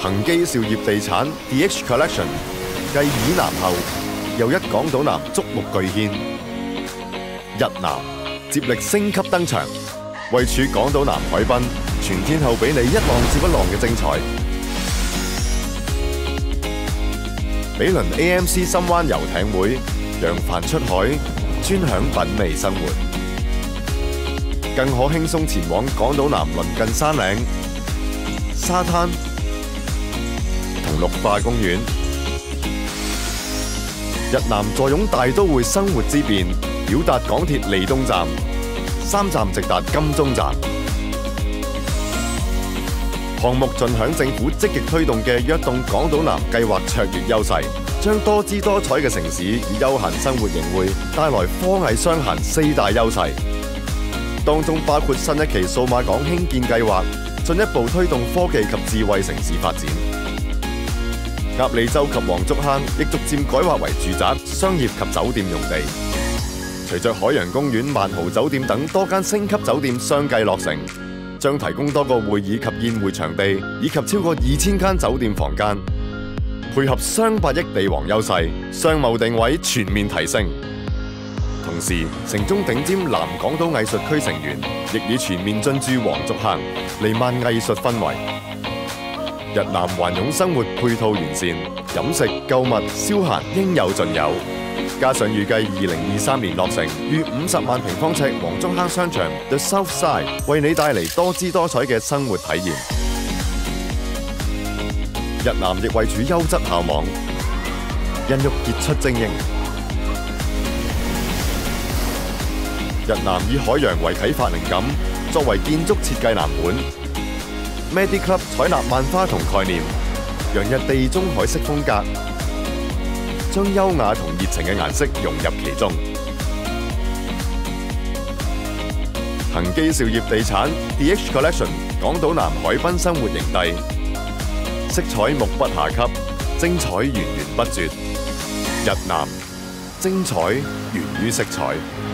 恒基兆業地產 DH Collection 繼以南後，又一港島南矚目巨獻，日南接力升級登場，位處港島南海濱，全天候俾你一浪接一浪嘅精彩。毗鄰 AMC 深灣遊艇會，揚帆出海，專享品味生活，更可輕鬆前往港島南鄰近山嶺、沙灘同綠化公園。日南坐擁大都會生活之便，繞達港鐵利東站，3站直達金鐘站。項目盡享政府積極推動嘅躍動港島南計劃卓越優勢，將多姿多彩嘅城市與休閒生活融匯，帶來科藝雙閒4大優勢。當中包括新一期數碼港興建計劃，進一步推動科技及智慧城市發展。鴨脷洲及黃竹坑亦逐漸改劃為住宅、商業及酒店用地。隨着海洋公園、萬豪酒店等多間星級酒店相繼落成，將提供多個會議及宴會場地，以及超過2000間酒店房間，配合雙8億地王優勢，商貿定位全面提升。同時，城中頂尖南港島藝術區成員亦已全面進駐黃竹坑，彌漫藝術氛圍。日南環擁生活配套完善，飲食、購物、消閒應有盡有。加上預計2023年落成，逾50萬平方尺黃竹坑商場 The South Side 為你帶嚟多姿多彩嘅生活體驗。日南亦位處優質校網，孕育傑出精英。日南以海洋為啟發靈感，作為建築設計藍本。Mediclub 採納萬花筒概念，洋溢地中海式風格，將優雅同熱情嘅顏色融入其中。恒基兆業地產 DH Collection 港島南海濱生活營地，色彩目不暇給，精彩源源不絕。日南精彩源於色彩。